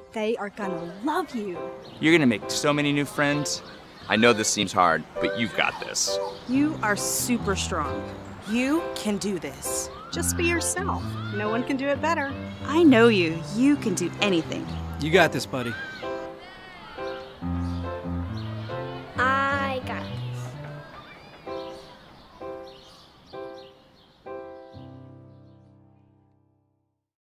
They are gonna love you. You're gonna make so many new friends. I know this seems hard, but you've got this. You are super strong. You can do this. Just be yourself. No one can do it better. I know you. You can do anything. You got this, buddy.